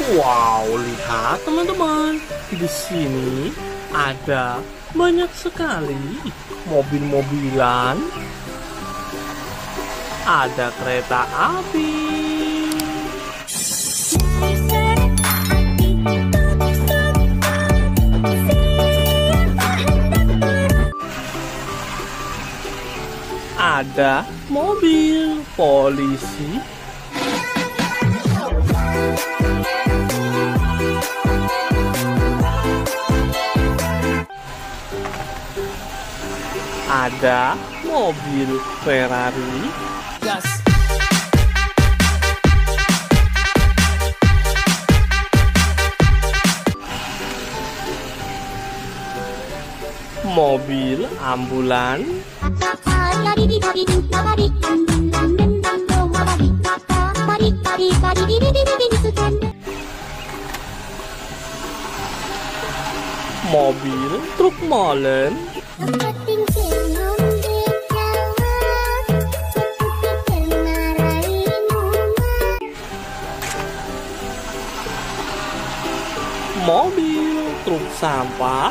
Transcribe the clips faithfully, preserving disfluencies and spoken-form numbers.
Wow, lihat teman-teman, di sini ada banyak sekali mobil-mobilan, ada kereta api, ada mobil polisi, ada mobil Ferrari, gas. Mobil ambulan, mobil truk molen, mobil truk sampah,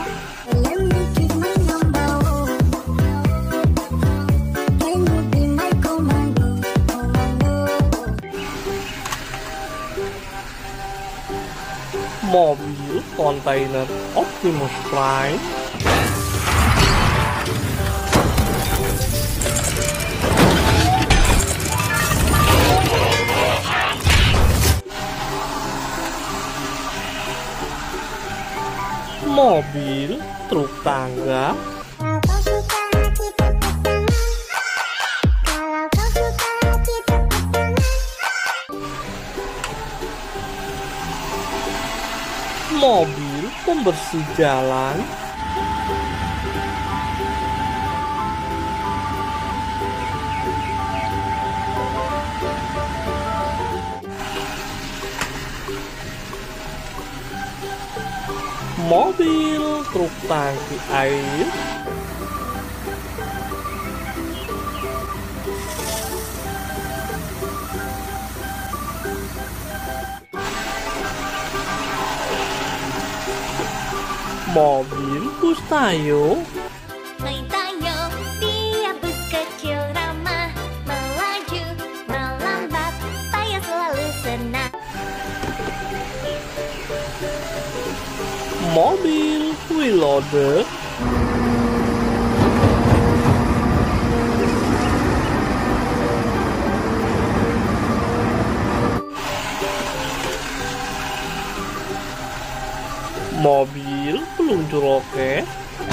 mobil kontainer Optimus Prime, mobil truk tangga, mobil pembersih jalan, mobil truk tangki air, mobil bus tayo, main tayo, dia bus kecil ramah, melaju, melambat, tayo selalu senang. mobil wheel loader, mobil peluncur roket,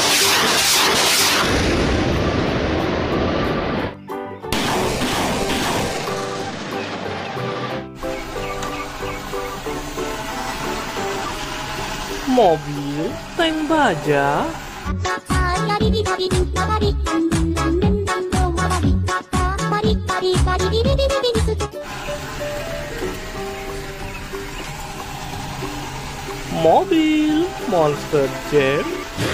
mobil tank baja, mobil monster jam,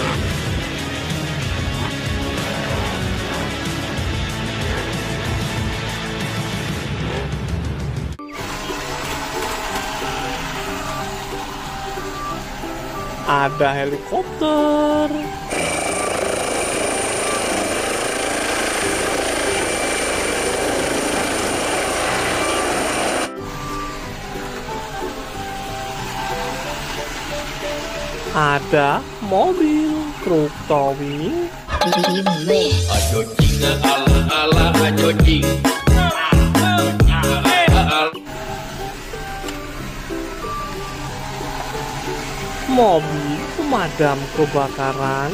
ada helikopter, ada mobil truk towing, Ajo jing ala ala ajo jing. mobil pemadam kebakaran,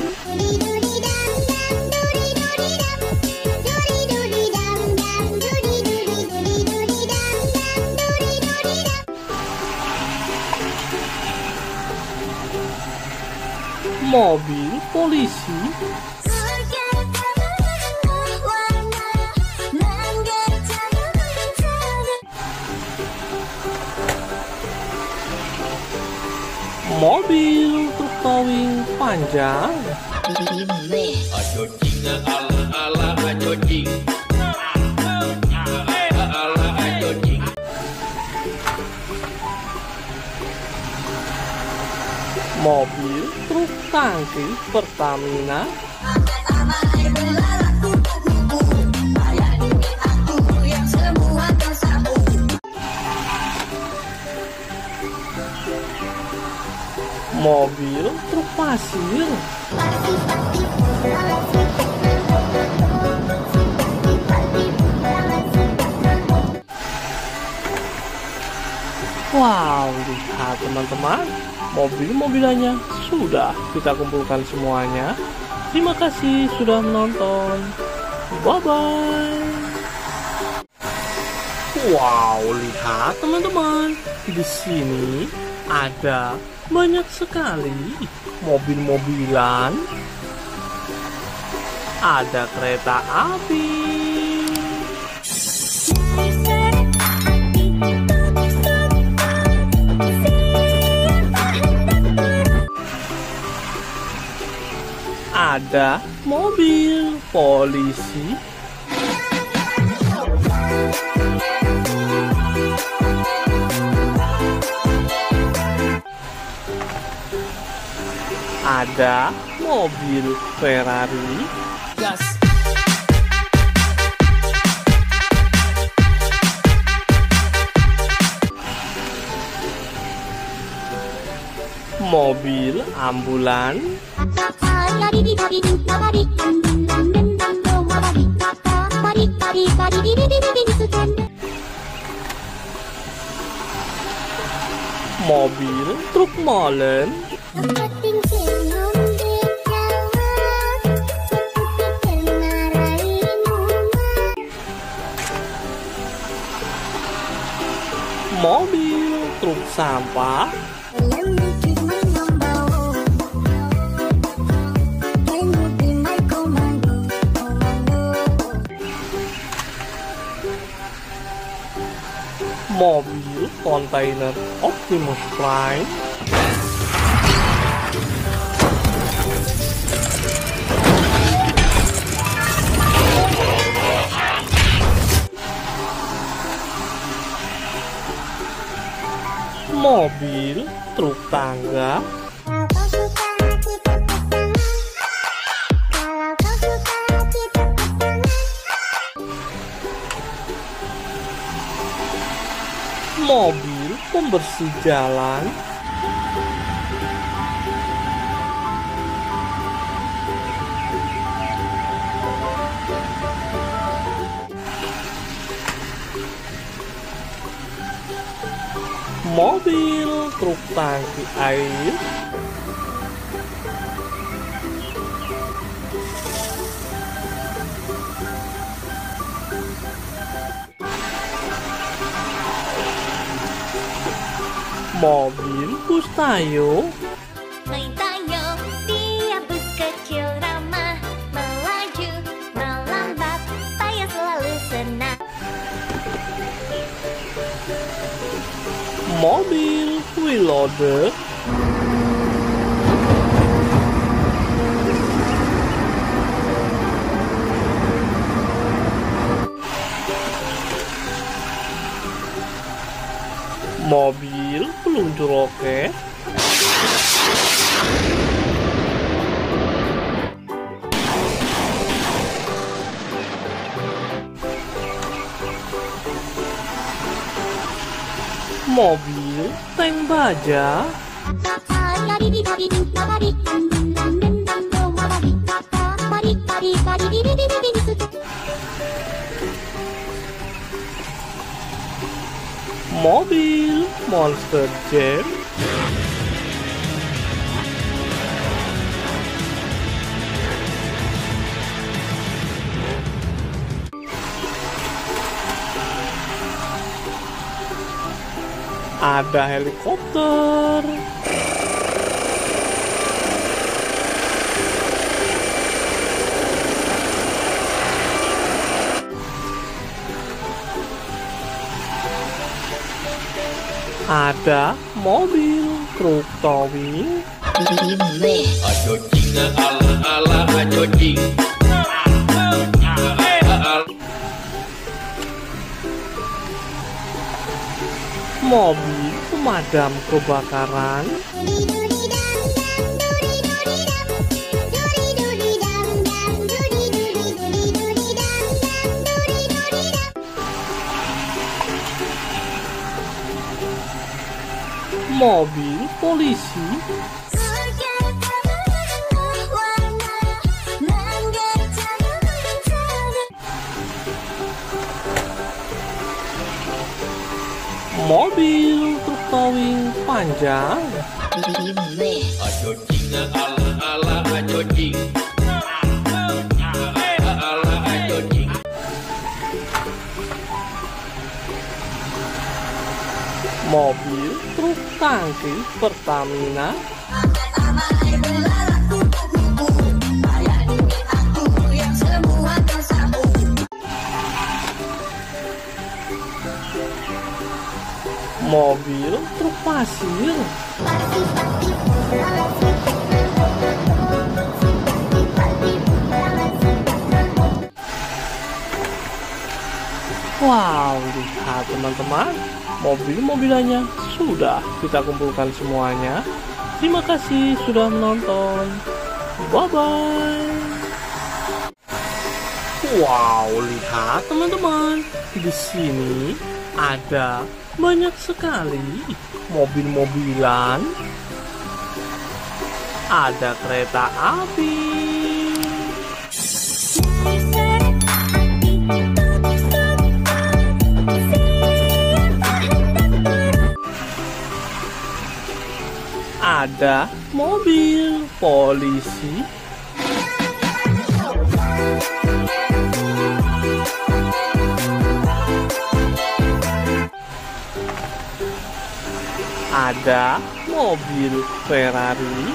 mobil polisi, mobil truk towing panjang, Ajo jing ala ala ajo jing. Ala ajo jing. mobil truk tangki Pertamina, mobil truk pasir, wow, lihat teman-teman, mobil-mobilannya sudah kita kumpulkan semuanya. Terima kasih sudah menonton. Bye-bye. Wow, lihat teman-teman, di sini ada banyak sekali mobil-mobilan. Ada kereta api, ada mobil polisi, ada mobil Ferrari, gas, mobil ambulan, mobil truk molen, mobil truk sampah, mobil kontainer Optimus Prime, mobil truk tangga, mobil pembersih jalan, mobil truk tangki air, mobil bus tayo, Main tayo, dia bus kecil ramah, melaju, melambat, payah selalu senang. mobil wheel loader, mobil peluncur roket, mobil tank baja, mobil monster jam, ada helikopter, ada mobil truk towing, Ajo jing ala ala ajo jing. mobil pemadam kebakaran, Duri-duri dan mobil polisi, mobil truk towing panjang, Ajo jing ala ala ajo jing. Ala ajo jing. mobil truk tangki Pertamina, mobil truk pasir, wow, lihat teman-teman, mobil-mobilannya sudah kita kumpulkan semuanya. Terima kasih sudah menonton. Bye-bye. Wow, lihat teman-teman, di sini ada banyak sekali mobil-mobilan. Ada kereta api, ada mobil polisi, ada mobil Ferrari,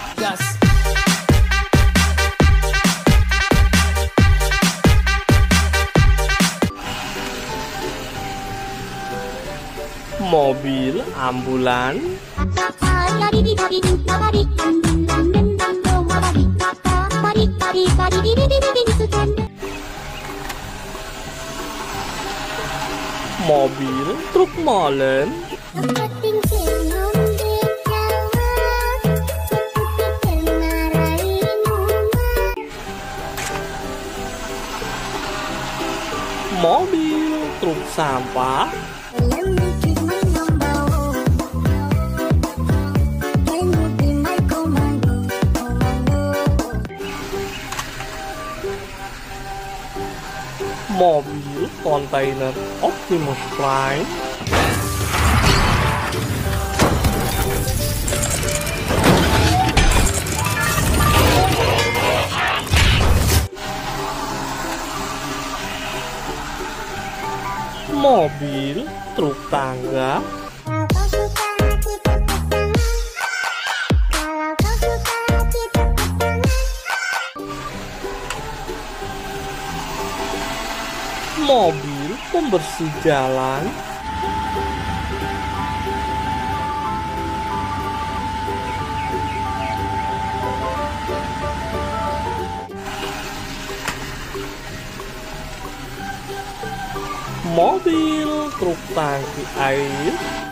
mobil ambulan, mobil truk molen, mobil truk sampah, mobil kontainer Optimus Prime, mobil truk tangga, mobil pembersih jalan, mobil truk tangki air,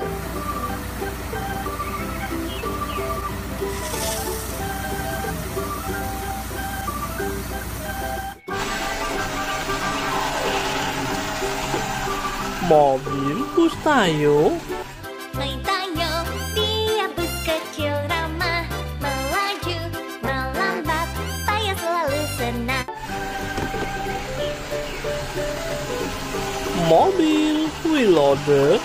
mobil bus tayo, Main tayo, dia bus kecil ramah, melaju, melambat, tayo selalu senang. mobil wheel loader,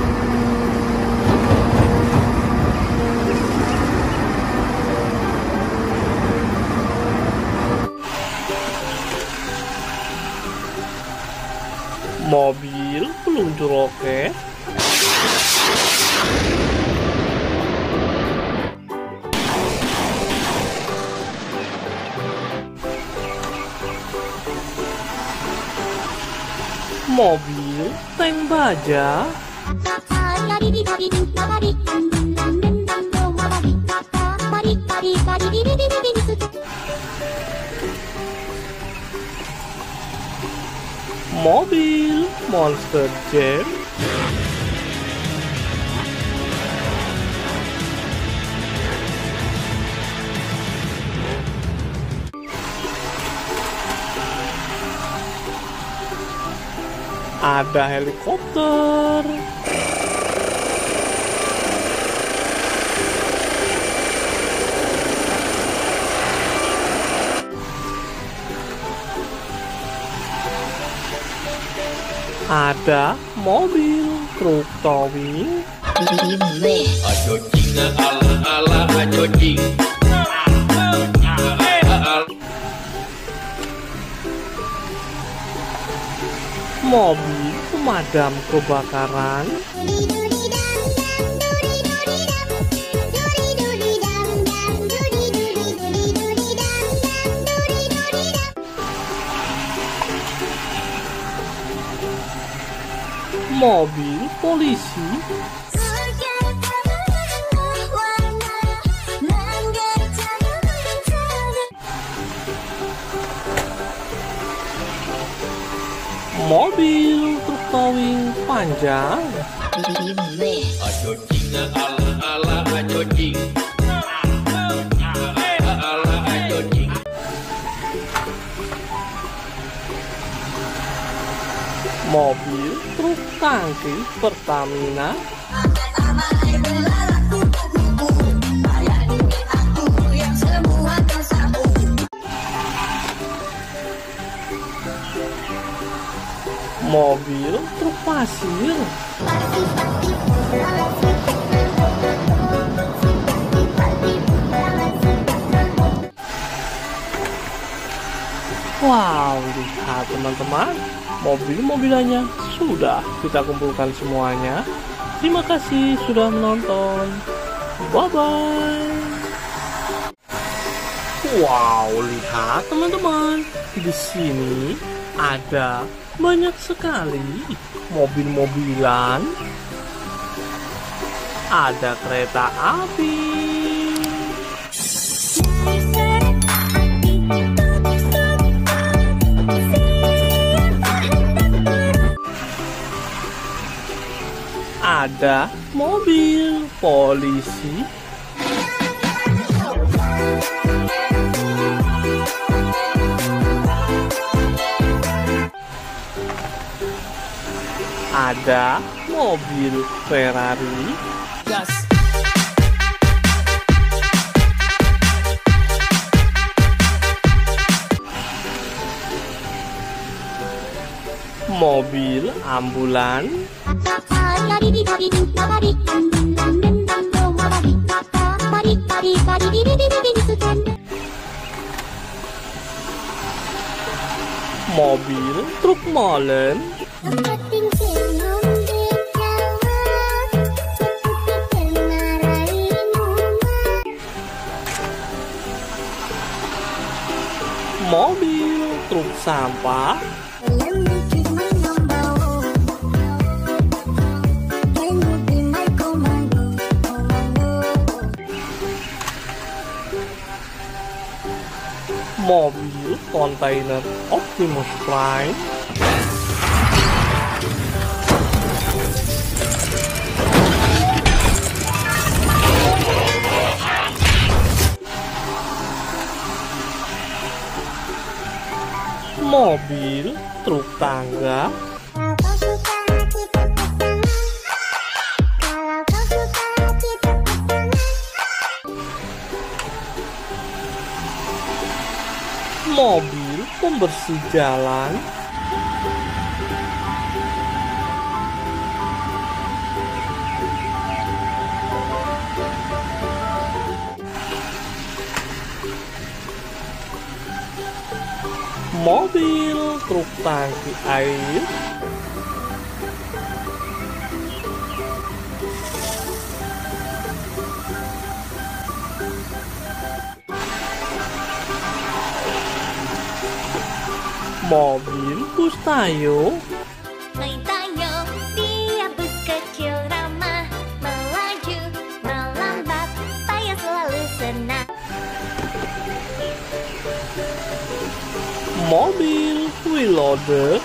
mobil peluncur roket, mobil tank baja, mobil Monster Jam, ada helikopter, Ada mobil truk towing. Ajo jing ala ala ajo jing. Mobil pemadam kebakaran. Mobil polisi. Mobil truk towing panjang. Ajo jing ala ala ajo jing. Ala ajo jing. Mobil truk tangki Pertamina. Mobil truk pasir. Wow, lihat teman-teman, mobil-mobilannya sudah kita kumpulkan semuanya. Terima kasih sudah menonton. Bye-bye. Wow, lihat teman-teman, di sini ada banyak sekali mobil-mobilan. Ada kereta api. Ada mobil polisi. Ada mobil Ferrari. Yes. Mobil ambulan. Mobil truk molen. Mobil truk sampah. Mobil kontainer Optimus Prime. Mobil truk tangga. Mobil pembersih jalan. Mobil truk tangki air. Mobil bus tayo. Main tayo, dia bus kecil ramah, melaju, melambat, tayo selalu senang. Mobil wheel loader.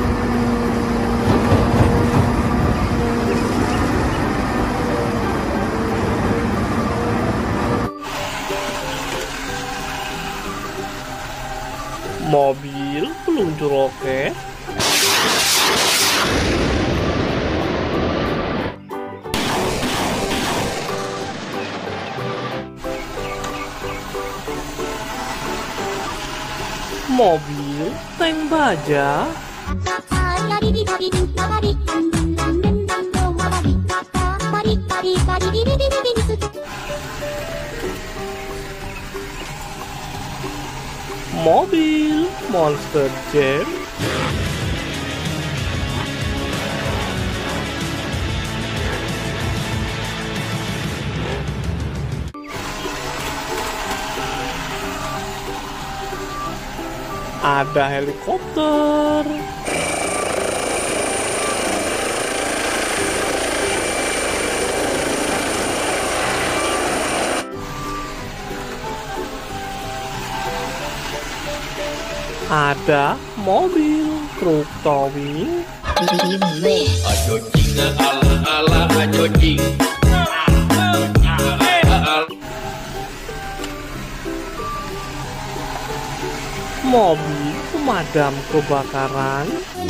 Mobil peluncur roket. Mobil tank baja. Mobil Monster Jam. Ada helikopter. Ada mobil truk towing. Ajo jing ala ala ajo jing. Mobil pemadam kebakaran.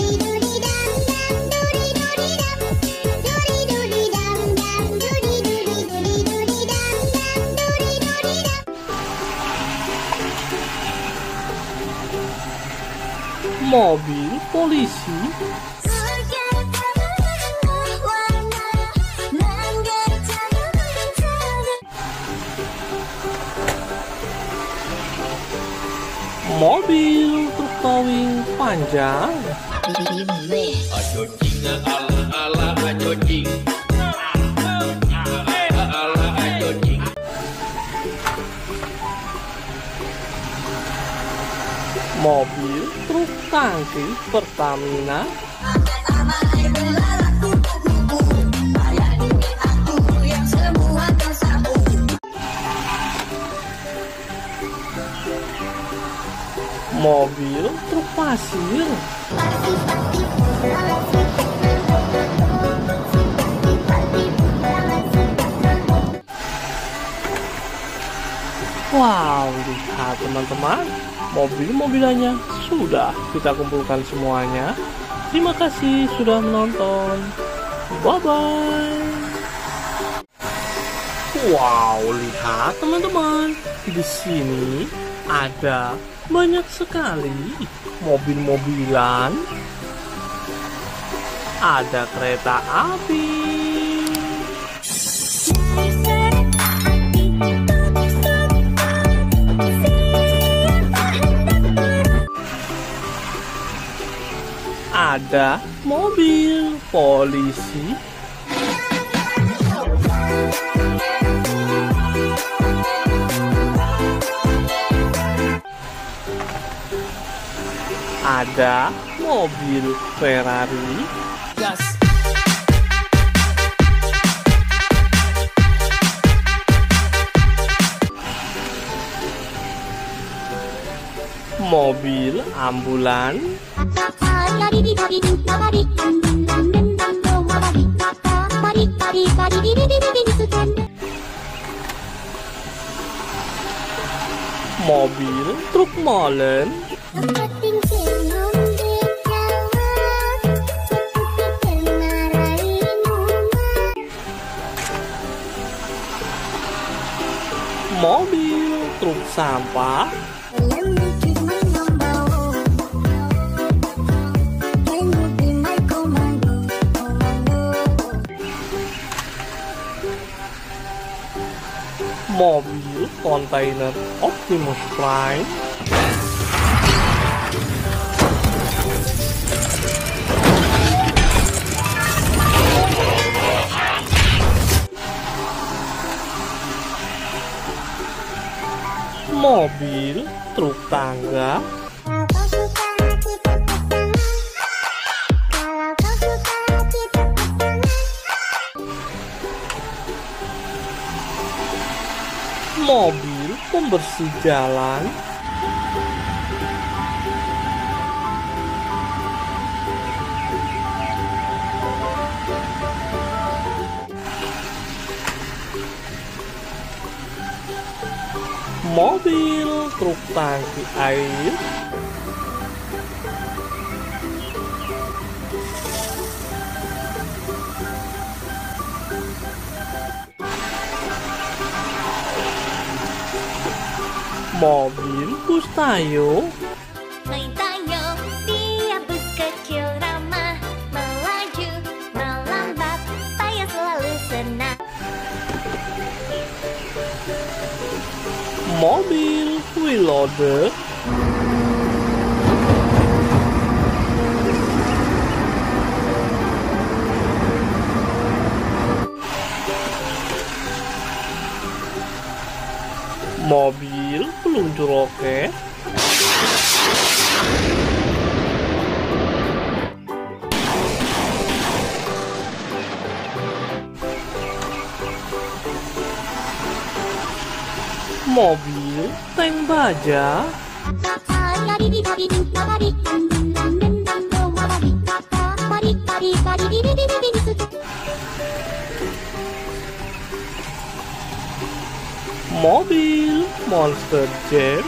Mobil polisi. Mobil truk towing panjang. Ajo jing ala ala ajo jing. Ala ajo jing. Mobil truk tangki Pertamina. Mobil truk pasir. Wow, lihat teman-teman, mobil-mobilannya sudah kita kumpulkan semuanya. Terima kasih sudah menonton. Bye-bye. Wow, lihat teman-teman, di sini ada banyak sekali mobil-mobilan. Ada kereta api. Ada mobil polisi. Ada mobil Ferrari. Gas. Mobil ambulan. Mobil truk molen. Mobil truk sampah. Mobil kontainer Optimus Prime. Mobil truk tangga. Mobil pembersih jalan. Mobil truk tangki air. Mobil bus tayo. Main tayo, dia bus kecil ramah. mobil wheel loader, mobil peluncur roket, mobil tank baja, mobil monster jam,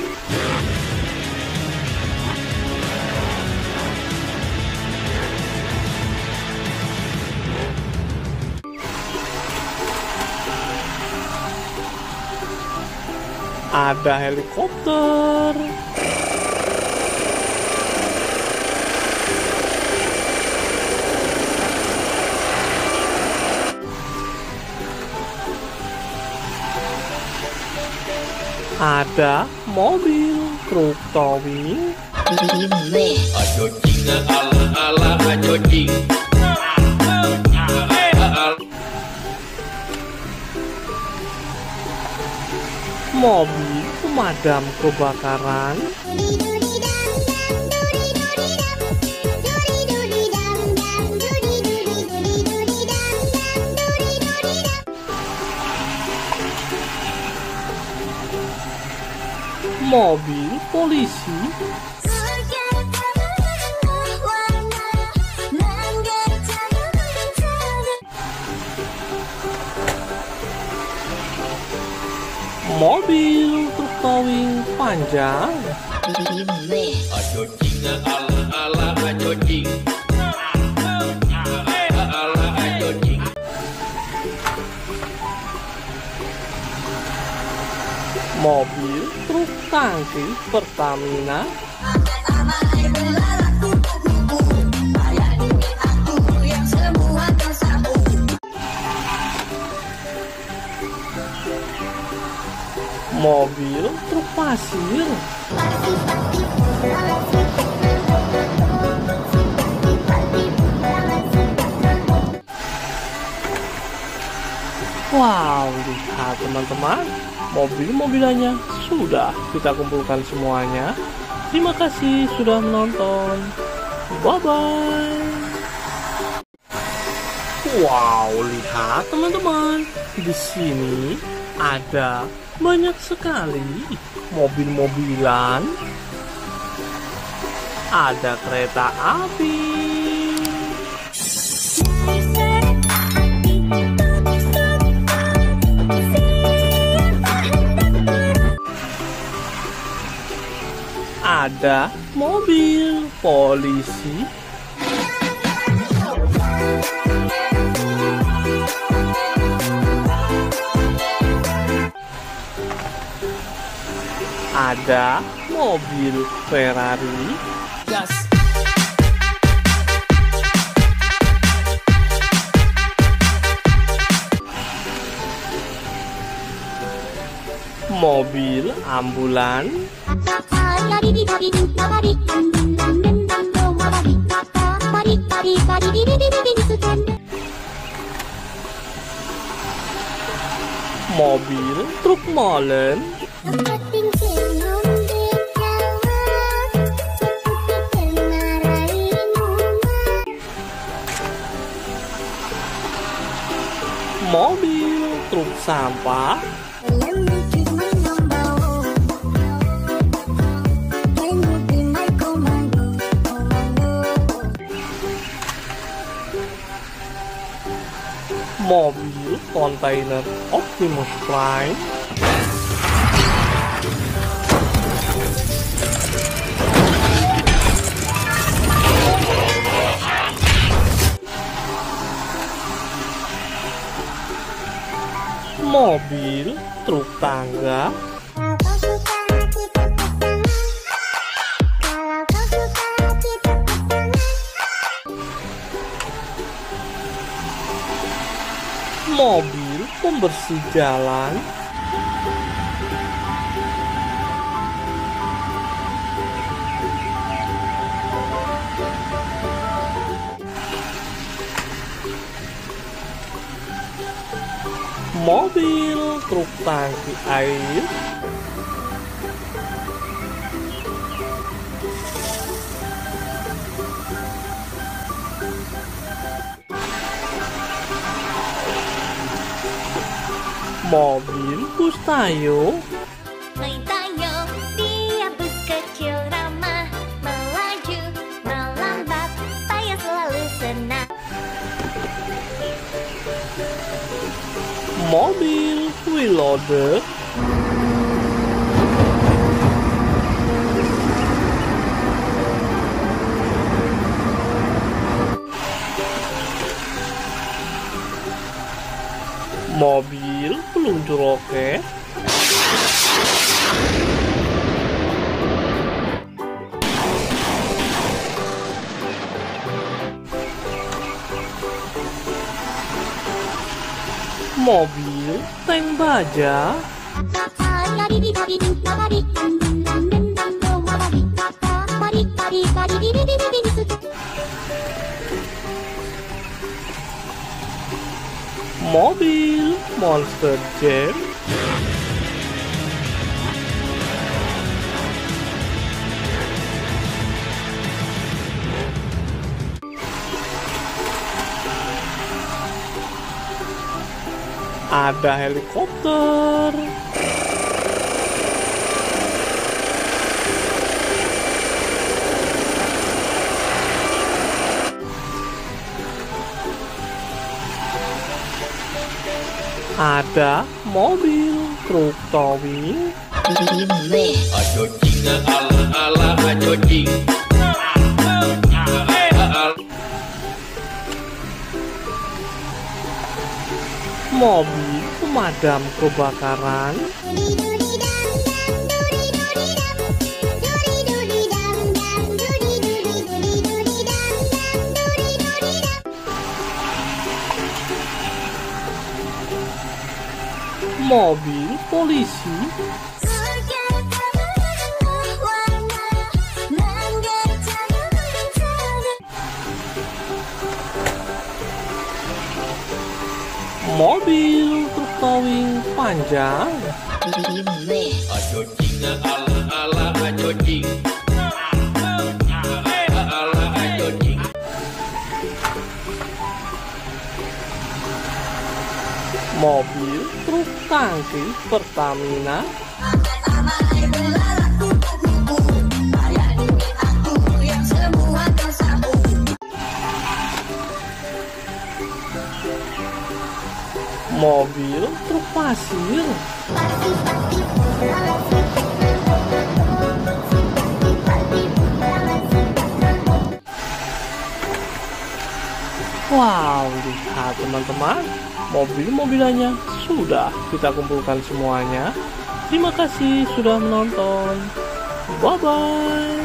ada helikopter, ada mobil truk towing, Ajo jing ala ala ajo jing. mobil pemadam kebakaran, mobil polisi, mobil truk towing panjang, Ajo jing ala ala ajo jing. Ala ajo jing. mobil truk tangki Pertamina, mobil truk pasir, wow, lihat teman-teman, mobil-mobilannya sudah kita kumpulkan semuanya. Terima kasih sudah menonton. Bye-bye. Wow, lihat teman-teman, di sini ada banyak sekali mobil-mobilan, ada kereta api, ada mobil polisi, ada mobil Ferrari, mobil ambulan, mobil truk molen, mobil truk sampah, mobil kontainer Optimus Prime, mobil truk tangga, mobil pembersih jalan, mobil truk tangki air, mobil bus tayo, Main tayo, dia bus kecil ramah, melaju, melambat, payah selalu senang. mobil wheel loader, mobil peluncur roket, mobil tank baja, mobil monster jam, ada helikopter, ada mobil truk towing, Ajo jing ala ala ajo jing. mobil pemadam kebakaran, mobil polisi, mobil truk towing panjang, Ajo jing ala ala ajo jing. Ala ajo jing. mobil truk tangki Pertamina, mobil truk pasir, wow, lihat teman-teman, mobil-mobilannya sudah kita kumpulkan semuanya. Terima kasih sudah menonton. Bye-bye.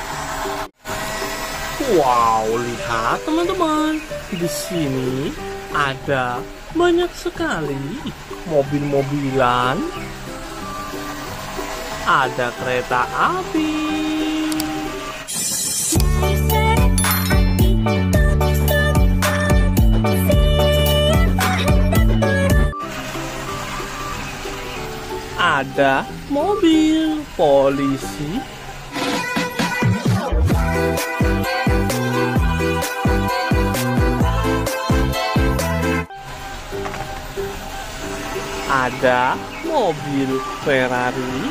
Wow, lihat teman-teman, di sini ada banyak sekali mobil-mobilan. Ada kereta api, ada mobil polisi, ada mobil Ferrari,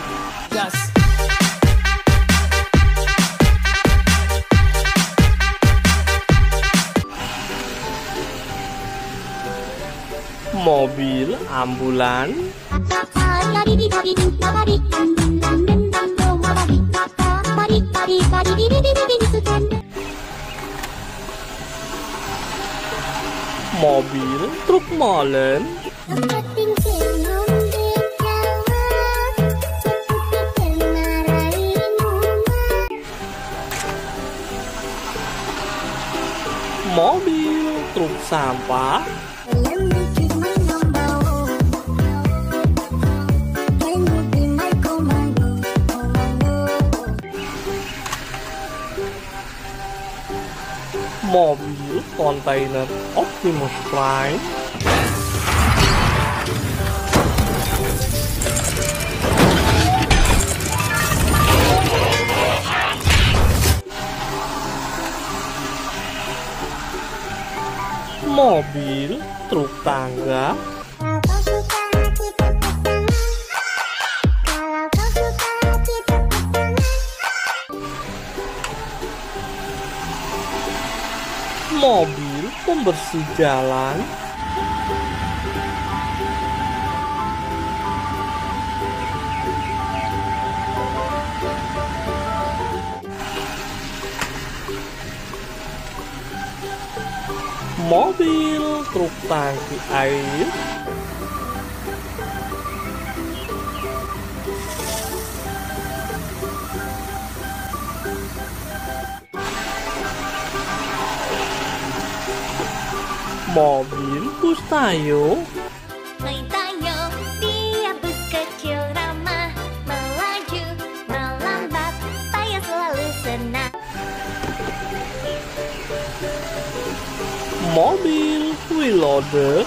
mobil ambulan, mobil truk molen, mobil truk sampah, mobil kontainer Optimus Prime, mobil, truk tangga, Kalau kau suka kita pasangan. Kalau kau suka kita pasangan. mobil pembersih jalan, mobil truk tangki air, mobil bus tayo, Main tayo, dia bus kecil ramah. Melaju, melambat, payah selalu senang. mobil wheel loader,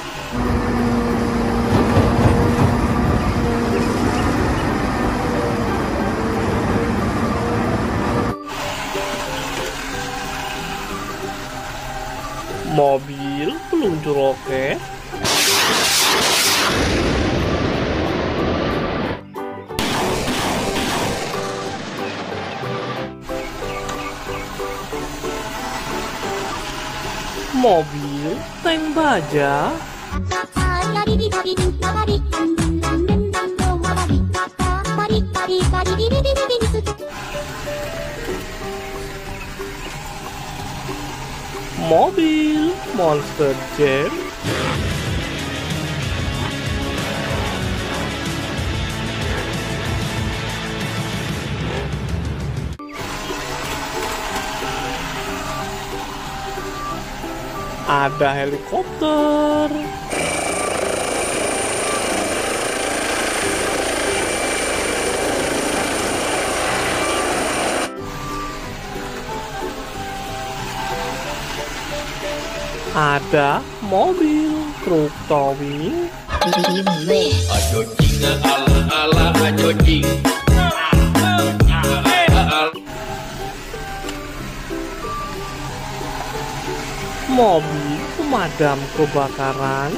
mobil peluncur roket, mobil tank baja, mobil monster jam, ada helikopter, ada mobil truk towing, Ajo jing ala ala ajo jing. mobil pemadam kebakaran,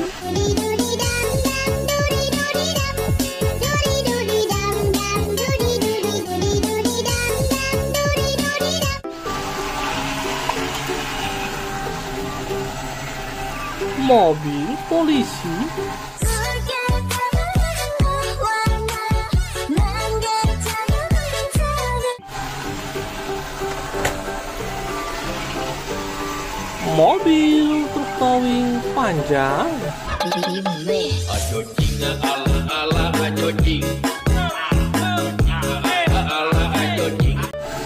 mobil polisi, mobil truk towing panjang, Ajo jing ala ala ajo jing. Ala ajo jing.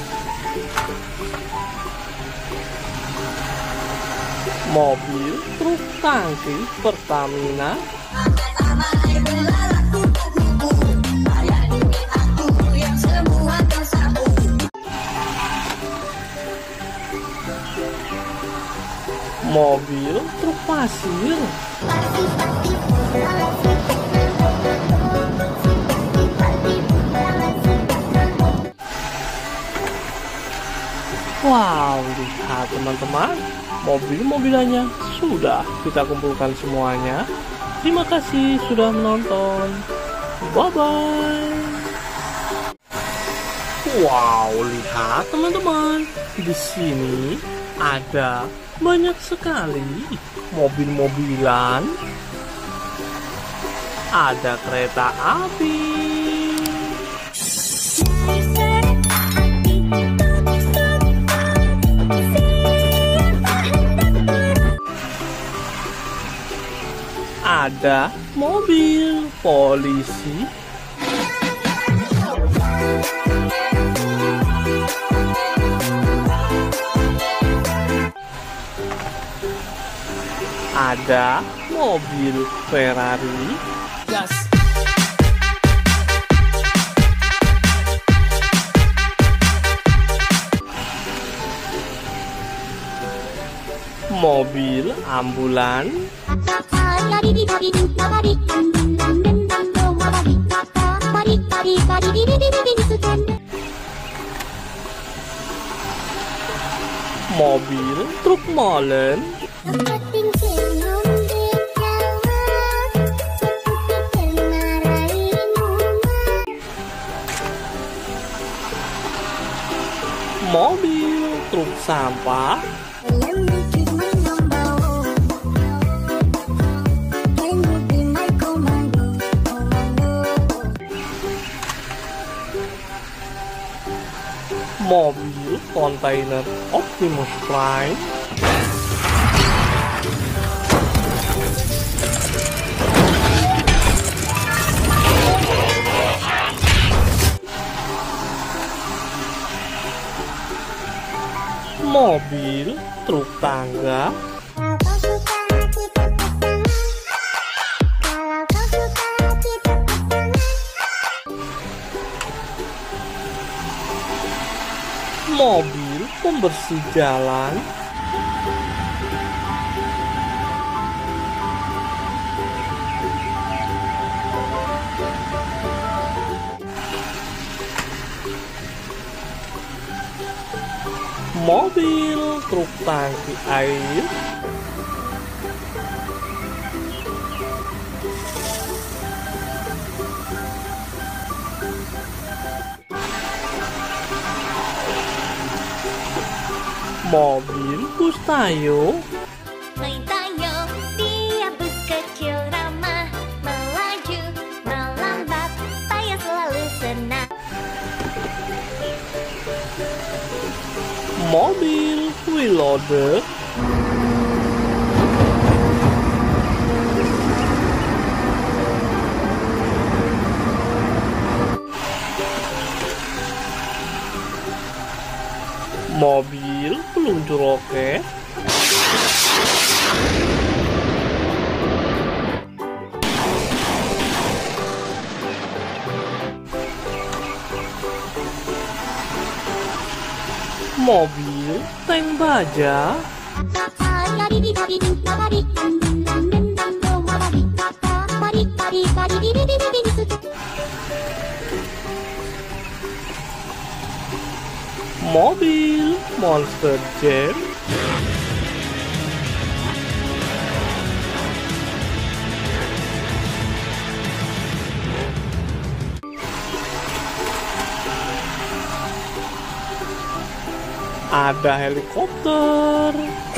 mobil truk tangki Pertamina, mobil truk pasir, wow, lihat teman-teman, mobil-mobilannya sudah kita kumpulkan semuanya. Terima kasih sudah menonton. Bye-bye. Wow, lihat teman-teman, di sini ada banyak sekali mobil-mobilan. Ada kereta api, ada mobil polisi, ada mobil Ferrari, mobil ambulan, mobil truk molen, Seperti senyum truk sampah, Let me keep my number. Can you be my commando? Commando. mobil kontainer Optimus Prime, mobil truk tangga, Kalau kau suka kita pasangan. Kalau kau suka kita pasangan. mobil pembersih jalan, mobil truk tangki air, mobil bus tayo, Main tayo, dia bus kecil ramah, melaju, melambat, tayo selalu senang. mobil wheel loader, mobil peluncur roket, mobil tank baja, mobil monster jam, ada helikopter,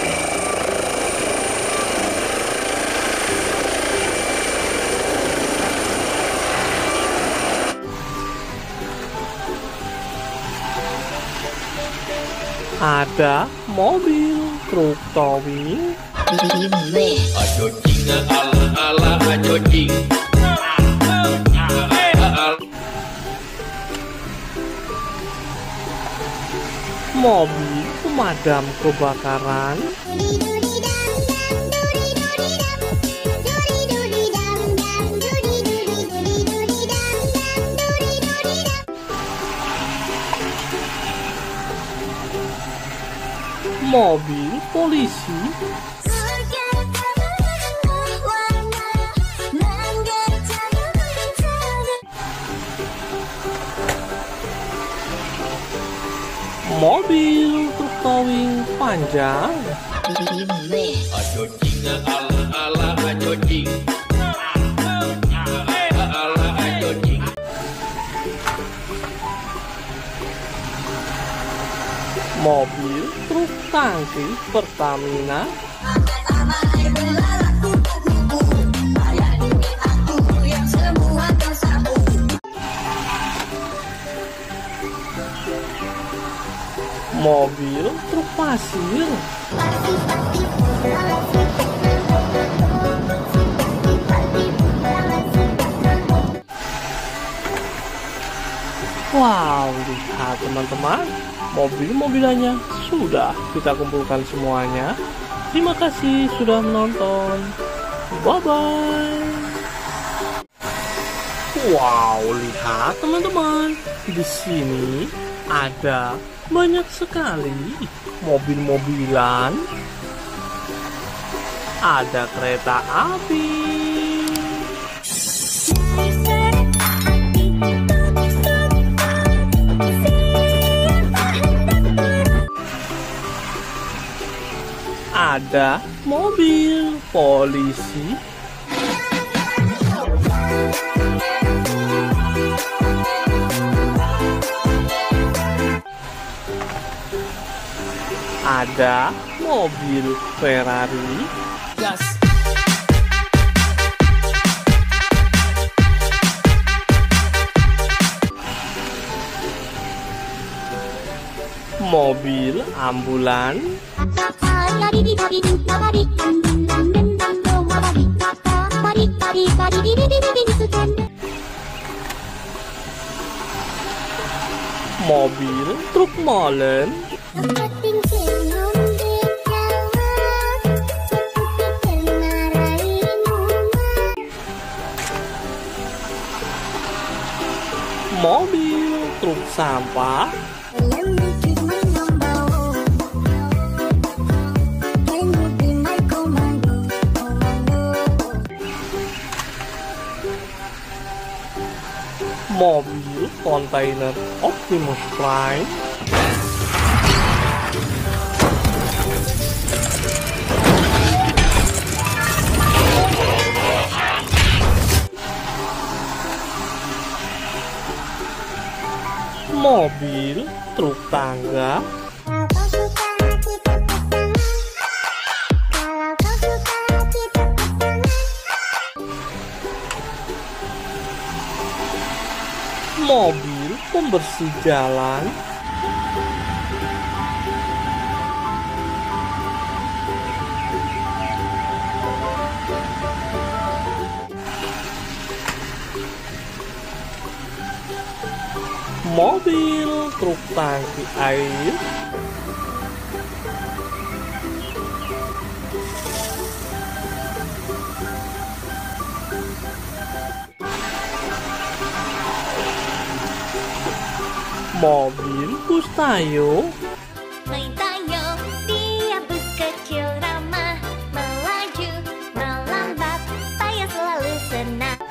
ada mobil truk towing, Ajo jing ala ala ajo jing. mobil pemadam kebakaran, mobil polisi, mobil truk towing panjang, Ajo jing ala ala ajo jing. Ala ajo jing. mobil truk tangki Pertamina, mobil truk pasir, wow, lihat teman-teman, mobil-mobilannya sudah kita kumpulkan semuanya. Terima kasih sudah menonton. Bye-bye. Wow, lihat teman-teman, di sini ada banyak sekali mobil-mobilan. Ada kereta api, ada mobil polisi, ada mobil Ferrari, mobil ambulan, mobil truk molen, mobil truk sampah, mobil kontainer Optimus Prime, mobil truk tangga, Kalau kau suka kita pasangan, kalau kau suka kita pasangan. mobil pembersih jalan, mobil truk tangki air, mobil bus tayo, Main tayo, dia bus kecil ramah, melaju, melambat, payah selalu senang.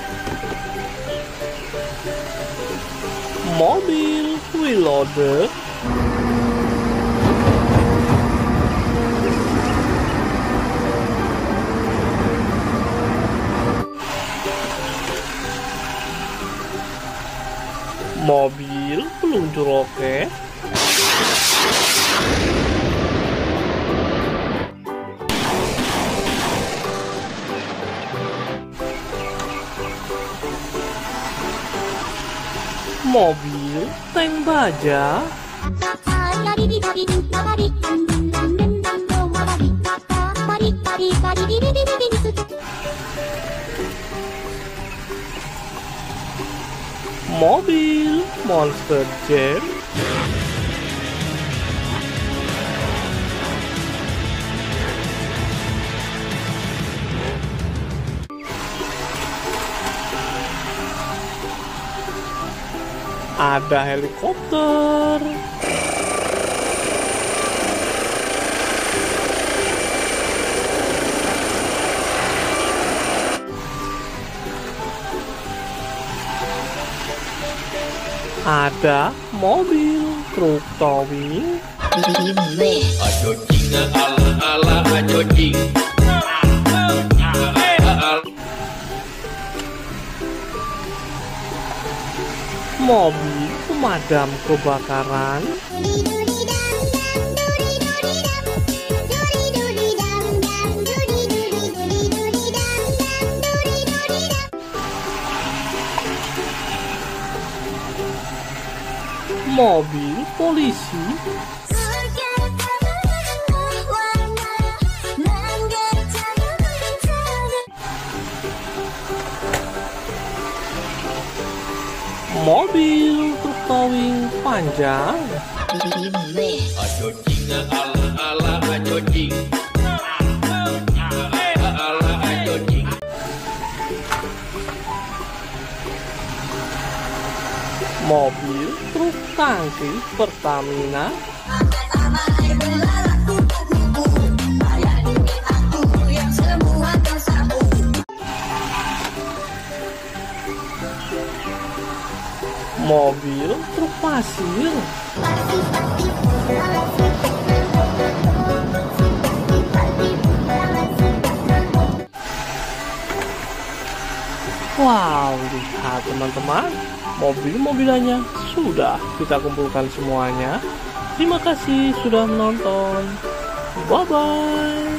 mobil wheel loader, mobil peluncur roket, mobil tank baja, mobil monster jam, ada helikopter, ada mobil truk towing, Ajo jing ala ala ajo jing. mobil pemadam kebakaran, mobil polisi, mobil truk towing panjang, Ajo jing ala ala ajo jing. Ala ajo jing. mobil truk tangki Pertamina, mobil truk pasir, wow, lihat teman-teman, mobil-mobilannya sudah kita kumpulkan semuanya. Terima kasih sudah menonton. Bye-bye.